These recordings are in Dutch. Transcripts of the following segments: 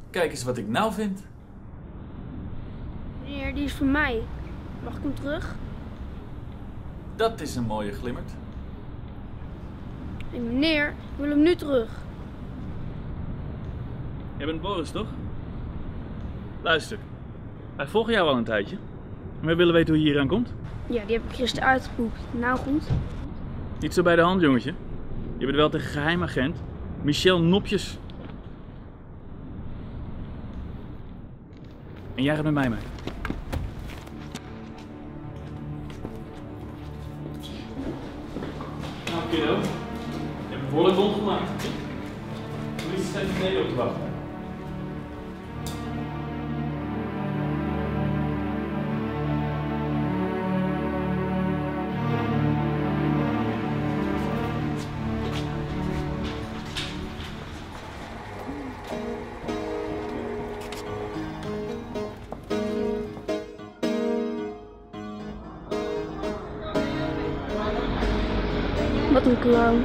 Kijk eens wat ik nou vind. Meneer, die is voor mij. Mag ik hem terug? Dat is een mooie glimmerd. Hey, meneer, ik wil hem nu terug. Jij bent Boris, toch? Luister, wij volgen jou al een tijdje. En wij willen weten hoe je hier aan komt. Ja, die heb ik gisteren uitgeboekt. Nou goed. Niet zo bij de hand, jongetje. Je bent wel tegen geheimagent Michel Nopjes. En jij gaat met mij mee. Nou, kiddo. Je hebt een behoorlijk rond gemaakt. De politie staat hier beneden op te wachten. Wat een clown.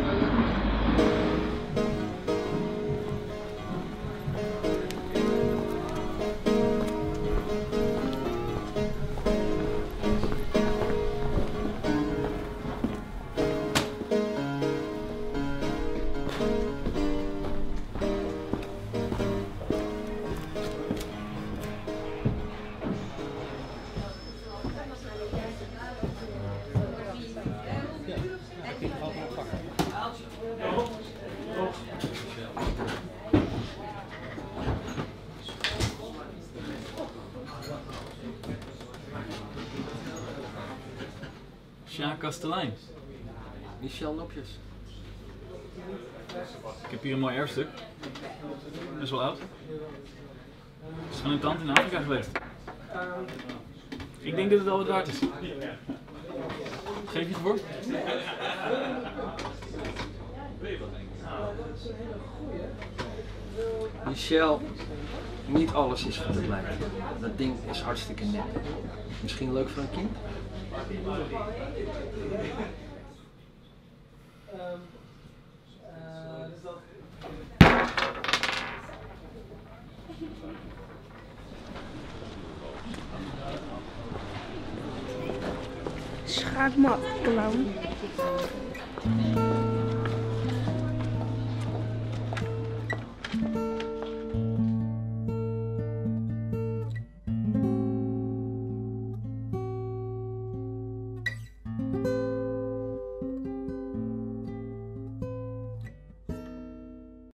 Sjaak Kastelein. Michel Nopjes. Ik heb hier een mooi erfstuk. Best wel oud. Het is van een tante in Afrika geweest. Ik denk dat het wel wat waard is. Geef je het voor? Michel, niet alles is wat het lijkt. Dat ding is hartstikke net. Misschien leuk voor een kind? Schaak me af, clown.